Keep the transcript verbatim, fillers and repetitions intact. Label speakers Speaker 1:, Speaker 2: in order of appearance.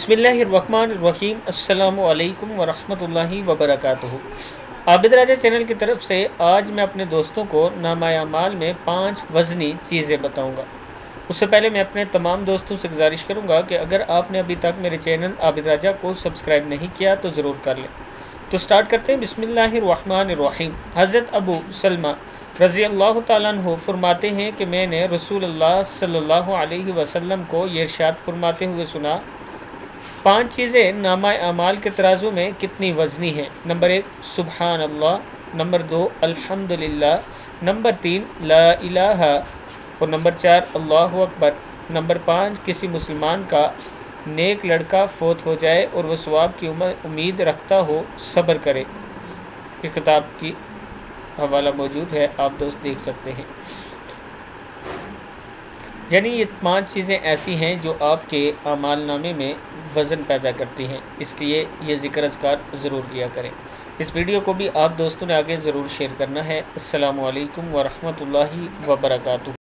Speaker 1: बिस्मिल्लाहिर्रहमानिर्रहीम। अस्सलामु अलैकुम वरहमतुल्लाहि वबरकातुहू। आबिद राजा चैनल की तरफ से आज मैं अपने दोस्तों को नामाए अमाल में पांच वज़नी चीज़ें बताऊंगा। उससे पहले मैं अपने तमाम दोस्तों से गुजारिश करूंगा कि अगर आपने अभी तक मेरे चैनल आबिद राजा को सब्सक्राइब नहीं किया तो ज़रूर कर लें। तो स्टार्ट करते हैं। बिस्मिल्लाहिर्रहमानिर्रहीम। हज़रत अबू सलमा रज़ी अल्लाह तआला अन्हु फरमाते हैं कि मैंने रसूलुल्लाह सल्लल्लाहु अलैहि वसल्लम को ये इरशाद फरमाते हुए सुना, पांच चीज़ें नामाए अमाल के तराजू में कितनी वज़नी हैं। नंबर एक सुबहान अल्लाह, नंबर दो अल्हम्दुलिल्लाह, नंबर तीन ला इलाहा और नंबर चार अल्लाहु अकबर। नंबर पाँच किसी मुसलमान का नेक लड़का फोत हो जाए और वह सवाब की उम्मीद रखता हो, सब्र करे। ये किताब की हवाला मौजूद है, आप दोस्त देख सकते हैं। यानी ये पांच चीज़ें ऐसी हैं जो आपके अमाल नामे में वज़न पैदा करती हैं, इसलिए ये ज़िक्र अज़कार ज़रूर किया करें। इस वीडियो को भी आप दोस्तों ने आगे ज़रूर शेयर करना है। अस्सलामु अलैकुम वरहमतुल्लाहि वबरकातुहू।